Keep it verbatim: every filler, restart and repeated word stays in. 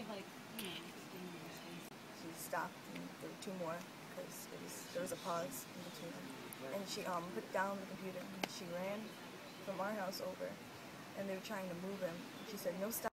She stopped, and there were two more because it was there was a pause in between them. And she um put down the computer and she ran from our house over, and they were trying to move him. She said, "No, stop."